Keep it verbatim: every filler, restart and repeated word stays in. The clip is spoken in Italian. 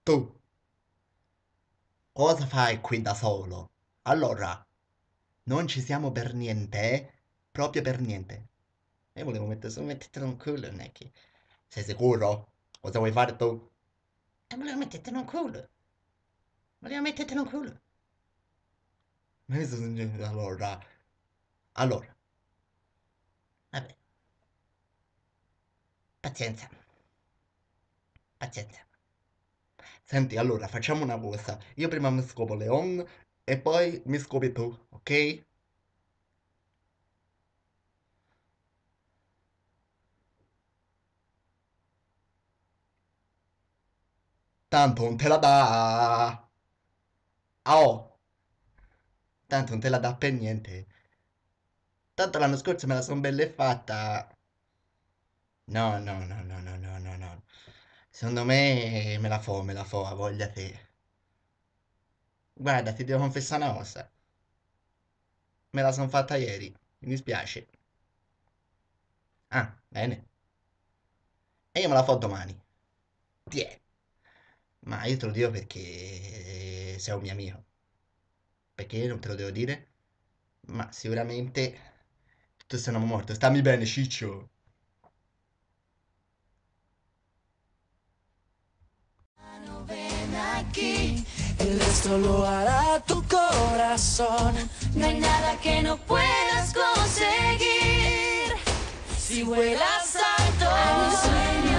Tu, cosa fai qui da solo? Allora, non ci siamo per niente, eh? Proprio per niente. Io volevo mettere solo metterti un culo, non è che... Sei sicuro? Cosa vuoi fare tu? E volevo metterti un culo. Volevo metterti un culo. Ma io sono... Allora... Allora, vabbè, pazienza, pazienza. Senti, allora, facciamo una cosa. Io prima mi scopo Leon e poi mi scopi tu, ok? Tanto non te la dà. Ah, oh, tanto non te la dà per niente. Tanto l'anno scorso me la son belle fatta. No, no, no, no, no, no, no, no. Secondo me me la fo, me la fo, ha voglia te. Guarda, ti devo confessare una cosa. Me la son fatta ieri. Mi dispiace. Ah, bene. E io me la fo domani. Tiè. Ma io te lo dico perché sei un mio amico. Perché non te lo devo dire? Ma sicuramente tu sei un uomo morto. Stammi bene, ciccio. Ven aquí, el resto lo hará tu corazón. No hay nada que no puedas conseguir si vuelas alto. A mi sueño